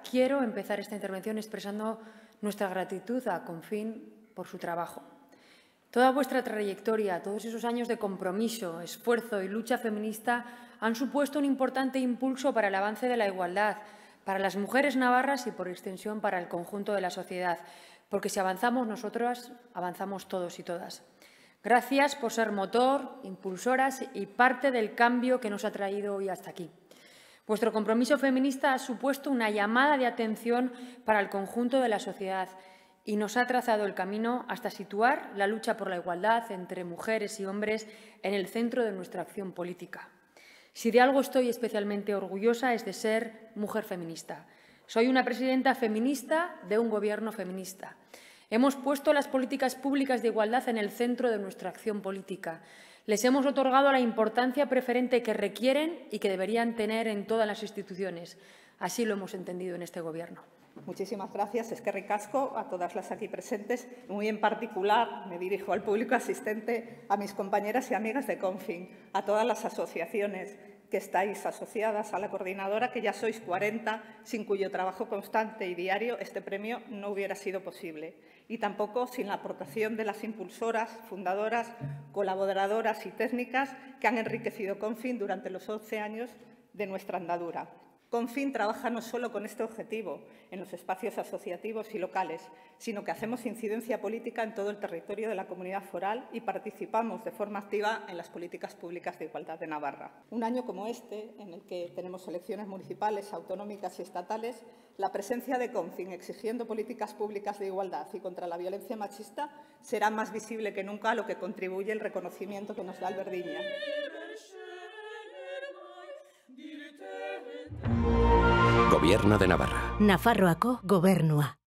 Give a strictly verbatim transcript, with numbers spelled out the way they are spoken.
quiero empezar esta intervención expresando nuestra gratitud a Confín por su trabajo. Toda vuestra trayectoria, todos esos años de compromiso, esfuerzo y lucha feminista han supuesto un importante impulso para el avance de la igualdad, para las mujeres navarras y, por extensión, para el conjunto de la sociedad, porque si avanzamos nosotras, avanzamos todos y todas. Gracias por ser motor, impulsoras y parte del cambio que nos ha traído hoy hasta aquí. Vuestro compromiso feminista ha supuesto una llamada de atención para el conjunto de la sociedad y nos ha trazado el camino hasta situar la lucha por la igualdad entre mujeres y hombres en el centro de nuestra acción política. Si de algo estoy especialmente orgullosa es de ser mujer feminista. Soy una presidenta feminista de un gobierno feminista. Hemos puesto las políticas públicas de igualdad en el centro de nuestra acción política. Les hemos otorgado la importancia preferente que requieren y que deberían tener en todas las instituciones. Así lo hemos entendido en este Gobierno. Muchísimas gracias. Eskerrik asko a todas las aquí presentes. Muy en particular me dirijo al público asistente, a mis compañeras y amigas de Confín, a todas las asociaciones que estáis asociadas a la coordinadora, que ya sois cuarenta, sin cuyo trabajo constante y diario este premio no hubiera sido posible. Y tampoco sin la aportación de las impulsoras, fundadoras, colaboradoras y técnicas que han enriquecido Confín durante los once años de nuestra andadura. Confín trabaja no solo con este objetivo en los espacios asociativos y locales, sino que hacemos incidencia política en todo el territorio de la comunidad foral y participamos de forma activa en las políticas públicas de igualdad de Navarra. Un año como este, en el que tenemos elecciones municipales, autonómicas y estatales, la presencia de Confín exigiendo políticas públicas de igualdad y contra la violencia machista será más visible que nunca, a lo que contribuye el reconocimiento que nos da Alberdiña. Gobierno de Navarra. Nafarroako gobernua.